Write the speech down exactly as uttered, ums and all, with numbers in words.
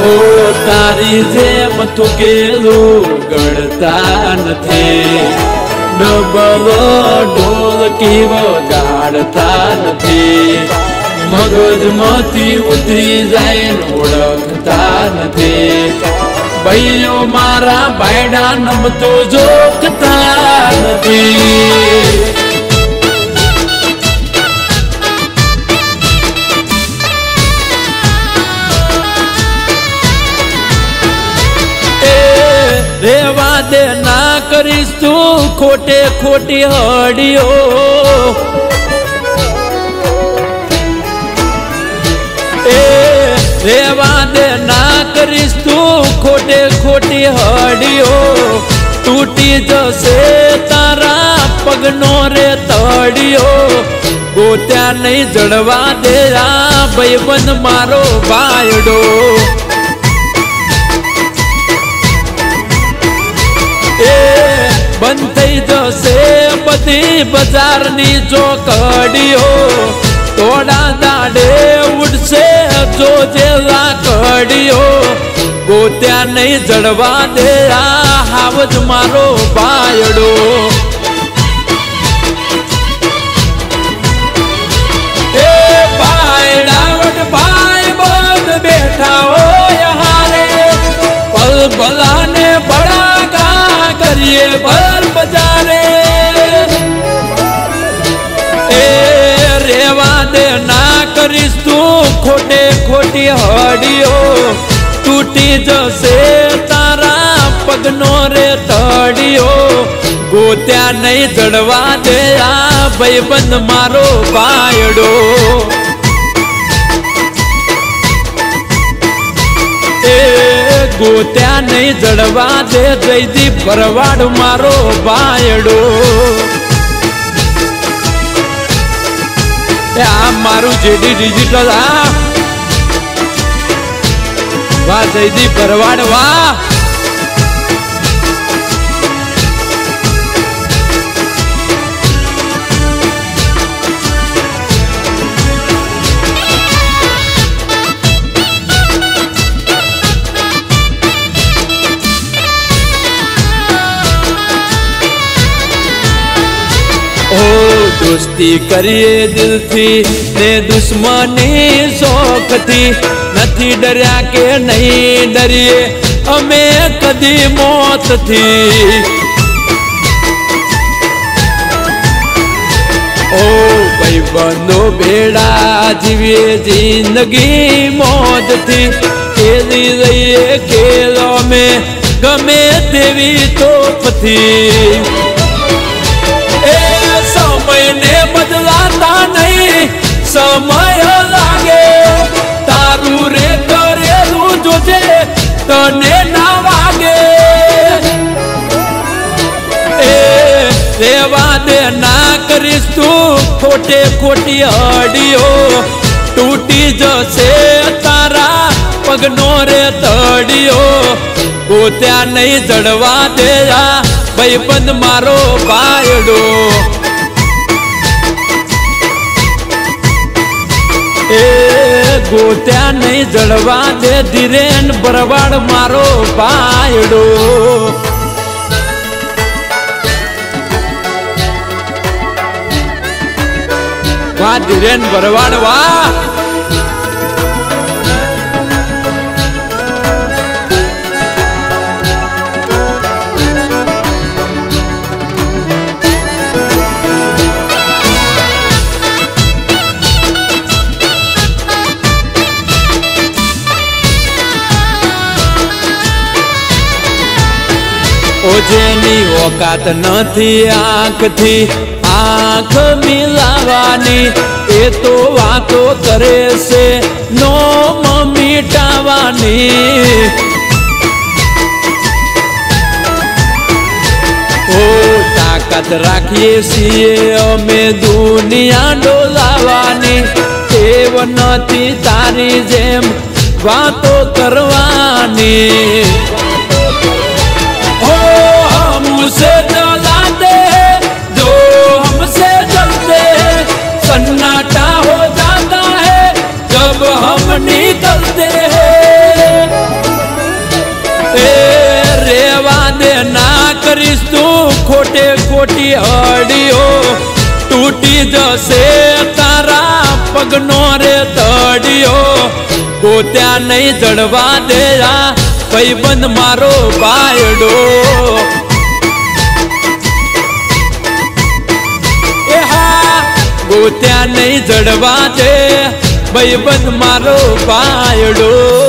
तारी जेम थूकेलू गड़ता नथी, डबलो ढोलकी वगाड़ता नथी, मगज मथी उतरी जाए ओळखता नथी। भाईओ मारा बायडा नमतो जोखता नथी। रेवा दे ना करीस तू खोटे खोटी हड़ियो, ए रेवा दे ना करीस तू खोटे खोटी हड़ियो, टूटी जसे तारा पगनो रे तड़ियो, गोत्या नहीं जड़वा दे भाईबंध मारो बायडो। बंद थई जसे बधी बजारनी जो कड़ियो, तोड़ा दाड़े उड़से जो जेला कड़ियो, गोत्या नहीं जड़वा दे हावज मारो बायडो। ए बायडा वट भाई बंद बैठा हो यहाँ रे, पल भला ने बड़ा करिए बल बजारे। ए रेवा दे ना करीस तू खोटे खोटी हड़ियो, टूटी जसे तारा पगनो रे तड़ियो, गोत्या नहीं जड़वा दे भाईबंध मारो बायडो। गोत्या नहीं जड़वा दे जयदीप भरवाड़ मारो बायडो। आ मारू जेडी डिजिटल आ वाह जयदीप भरवाड़ वाह। दोस्ती करिए दिल थी ने दुश्मनी शौक थी, नथी डरिया के नहीं डरिए हमें कदी मौत थी। ओ भाईबंधो भेड़ा जीविए जिंदगी मौज थी, खेली रहिए खेलों में गमे तेवी तोप थी। समय ने बदलाता नहीं समय लागे, तारू रे करेलू जोजे तने ना वागे। ए रेवा दे ना करीस तू खोटे खोटी हड़ियो, टूटी जसे तारा पगनो रे तड़ियो, गोत्या नहीं जड़वा दे भाईबंध मारो बायडो। ए गोत्या नहीं जड़वा दे धीरेन भरवाड़ मारो बायडो। वाह धीरेन भरवाड़ वाह। जेनी औकात नथी आँख थी आँख मिलावानी, ए तो वातो करे से नो मिटावानी। ओ ताकत राखिए सीए अमे दुनिया डोलावानी, एव नथी तारी जेम वातो करवानी। हमसे जलाते जो हमसे जलते, सन्नाटा हो जाता है जब हम निकलते हैं। खोटे खोटी अड़ियो टूटी जसे तारा पगनो रे तड़ियो गोत्या नहीं जड़वा देया भाईबंध मारो बायडो ए हा गोत्या नहीं जड़वा दे भाईबंध मारो बायडो।